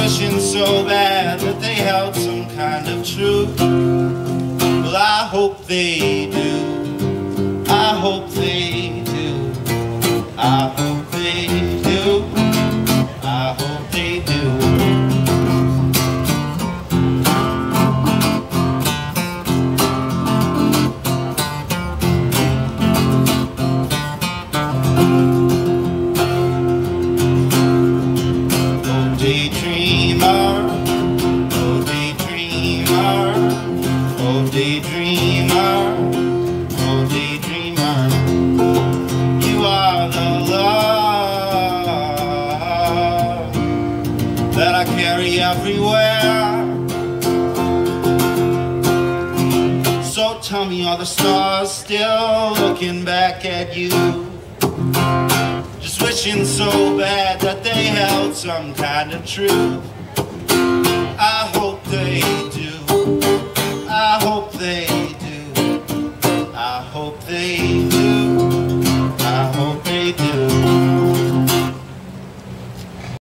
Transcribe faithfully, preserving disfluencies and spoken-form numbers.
wishing so bad that they held some kind of truth. Well, I hope they do. I hope they do. I hope they do. I hope they do. Oh, daydreamer, oh, daydreamer, oh, daydreamer, oh, daydreamer. You are the love that I carry everywhere. So tell me, are the stars still looking back at you? Just wishing so bad that they held some kind of truth. I hope they do. I hope they do. I hope they